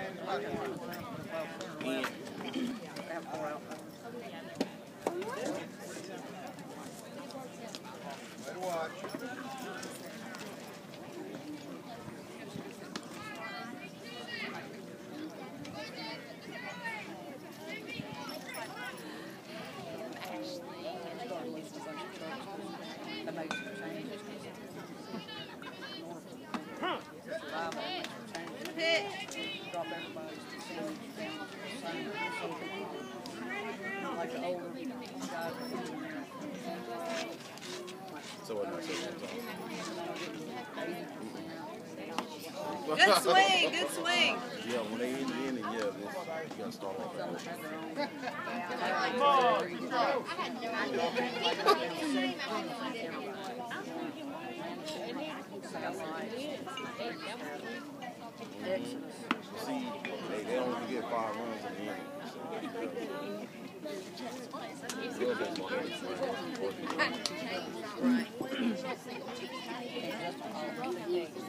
Good swing, good swing. Yeah, when they in the inning, yeah, you gotta start off that way. See, they only get 5 runs in the inning. So